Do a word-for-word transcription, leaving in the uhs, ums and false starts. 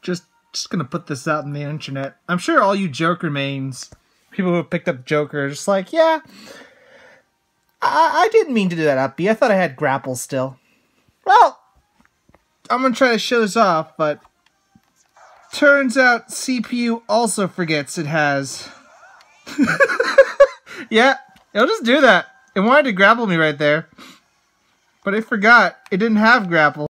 just just gonna put this out on the internet. I'm sure all you Joker mains, people who have picked up Joker, are just like, yeah, I, I didn't mean to do that, Uppy. I thought I had grapple still. Well, I'm gonna try to show this off, but turns out C P U also forgets it has. Yeah, it'll just do that. It wanted to grapple me right there, but it forgot. It didn't have grapple.